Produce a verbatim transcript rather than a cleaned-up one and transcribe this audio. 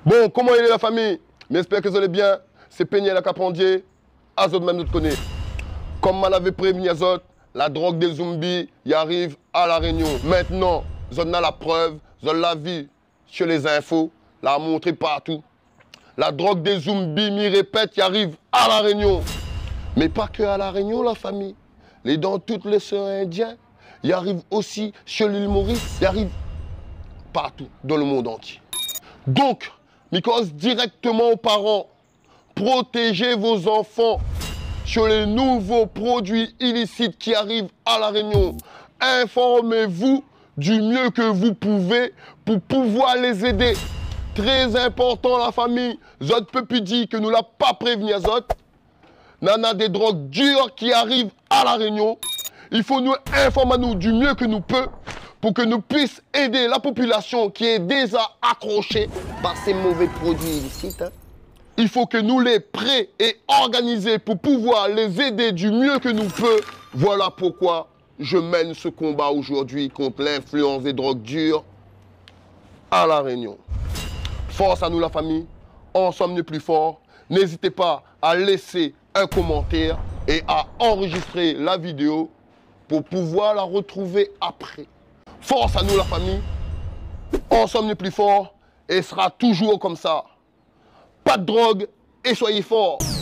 Bon, comment il est la famille? J'espère que vous allez bien. C'est Peigné la Capandier. Azot même nous te connaît. Comme m'en avait prévenu Azot, la drogue des zombies y arrive à La Réunion. Maintenant, zone a la preuve, zone la vie sur les infos, la montré partout. La drogue des zombies, m'y répète, y arrive à La Réunion. Mais pas que à La Réunion, la famille. Les dans toutes les sœurs indiens, y arrive aussi sur l'île Maurice, y arrive partout dans le monde entier. Donc, Mikos directement aux parents, protégez vos enfants sur les nouveaux produits illicites qui arrivent à La Réunion. Informez-vous du mieux que vous pouvez pour pouvoir les aider. Très important la famille, Zot peut plus dire que nous l'a pas prévenu à Zot. Nana des drogues dures qui arrivent à La Réunion. Il faut nous informer nous du mieux que nous peut pour que nous puissions aider la population qui est déjà accrochée par ces mauvais produits illicites. Hein. Il faut que nous les prêts et organisés pour pouvoir les aider du mieux que nous peut. Voilà pourquoi je mène ce combat aujourd'hui contre l'influence des drogues dures à La Réunion. Force à nous la famille, ensemble nous plus forts. N'hésitez pas à laisser un commentaire et à enregistrer la vidéo pour pouvoir la retrouver après. Force à nous la famille, ensemble nous plus forts et sera toujours comme ça. Pas de drogue et soyez forts.